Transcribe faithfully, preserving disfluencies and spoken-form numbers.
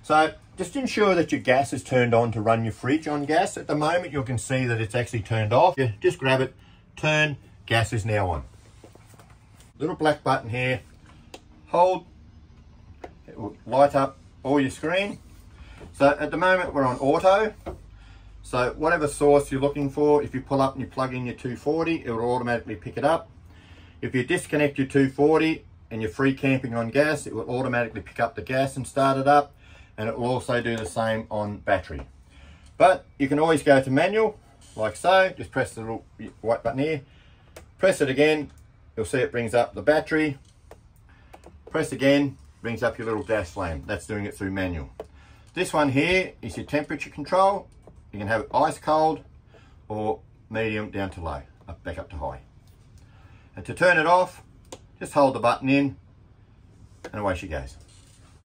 So just ensure that your gas is turned on to run your fridge on gas. At the moment you can see that it's actually turned off. You just grab it, turn, gas is now on. Little black button here, hold, it will light up all your screen. So at the moment we're on auto. So whatever source you're looking for, if you pull up and you plug in your two forty, it will automatically pick it up. If you disconnect your two forty and you're free camping on gas, it will automatically pick up the gas and start it up. And it will also do the same on battery. But you can always go to manual, like so. Just press the little white button here. Press it again, you'll see it brings up the battery. Press again, brings up your little dash flame. That's doing it through manual. This one here is your temperature control. You can have it ice cold or medium down to low, up, back up to high. And to turn it off, just hold the button in and away she goes.